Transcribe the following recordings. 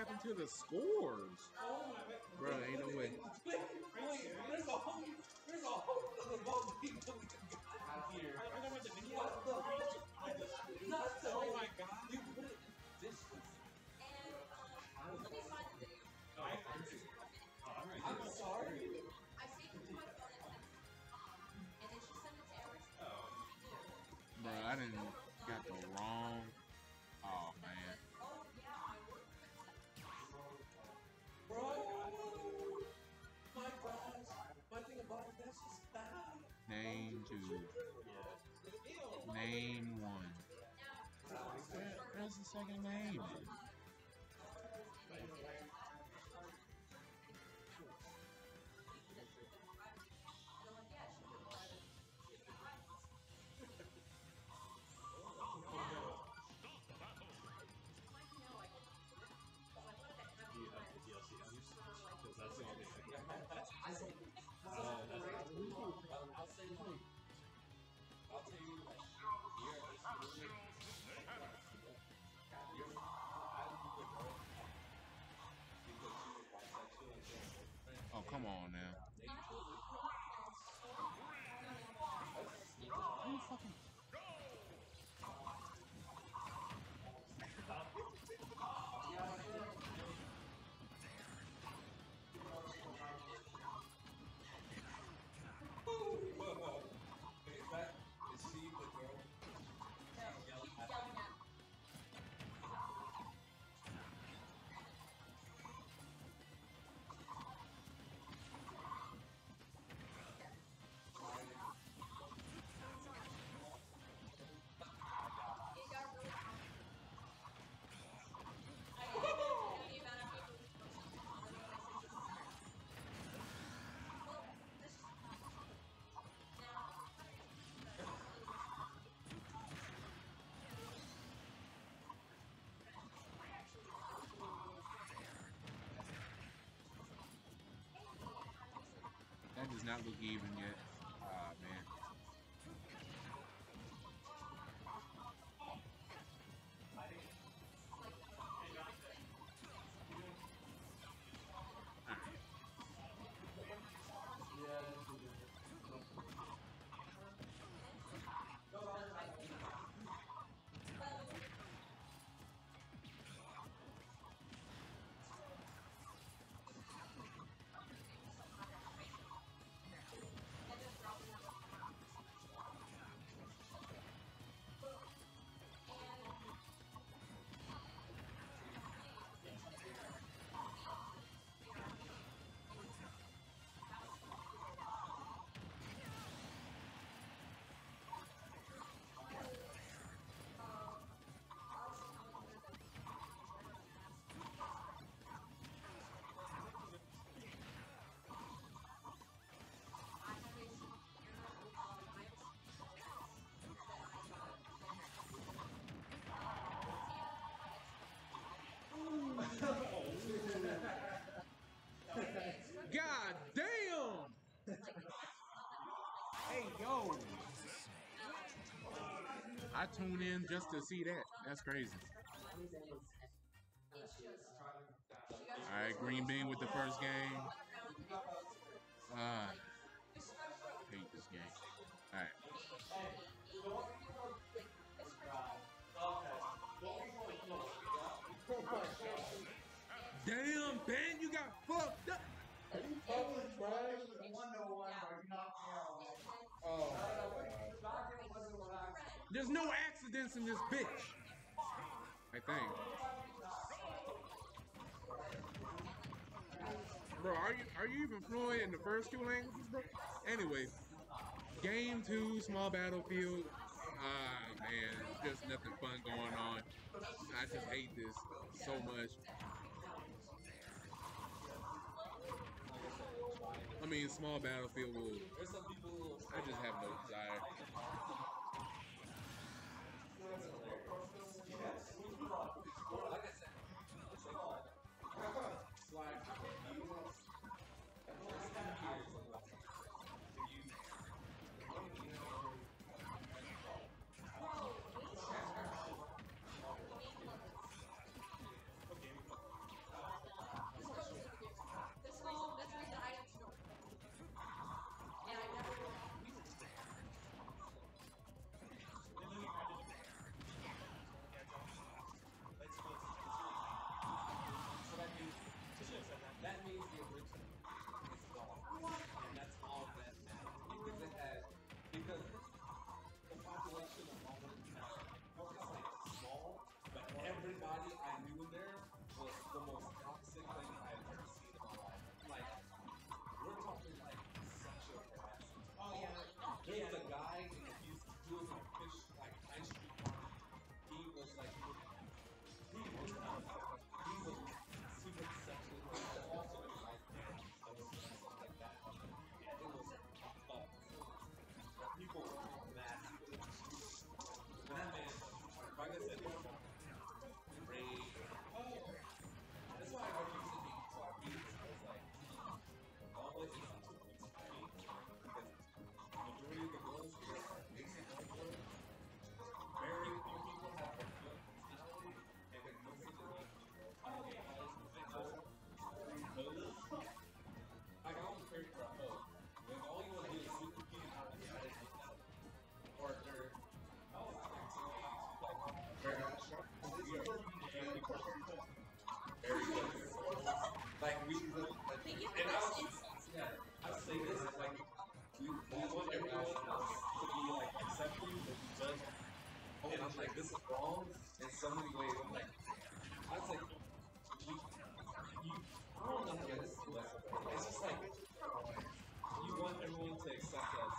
happened to the scores? Bro, ain't no way. There's a whole other boat people here. I don't know the video. Oh my god. You put it in distance. Let me find the video. I'm sorry. I saved it to my phone and then she sent it to everyone. Bro, I didn't got the wrong. Oh man. Oh yeah, I worked. Bro, my gosh, my thing about it, that's just bad. Name 2. Name 1. Where's the second name? Do you have the DLC on your Switch? Because that's the only thing. I'll say like, I'll tell you like, Oh, come on now. Who fucking... Is she the girl? Yelling at That does not look even yet. Ah, man. God damn! Hey, yo! I tune in just to see that. That's crazy. Alright, Green Bean with the first game. Hate this game. Alright. Damn, Ben, you got fucked up. Are you public, bro? 101, bro. You're not Oh. There's no accidents in this bitch. I think. Bro, are you even fluent in the first 2 languages, bro? Anyway, game 2, small battlefield. Ah, man, just nothing fun going on. I just hate this so much. I mean, small battlefield will. I just have no desire. Like I said, slide. Very good. Like we really, like, They give and the best insults. yeah, I would say this, like we want everyone else to be like accepting, but we judge. And I'm like, this is wrong in so many ways. I'm like, I was like, I don't know how to get this. It's just like you want everyone to accept us.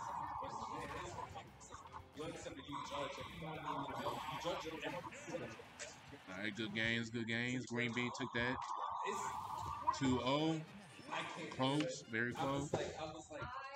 You accept that you judge everybody. You judge everyone. All right, good games, good games. Green Bean took that It's 2-0. I can't. Close, very I was close. like,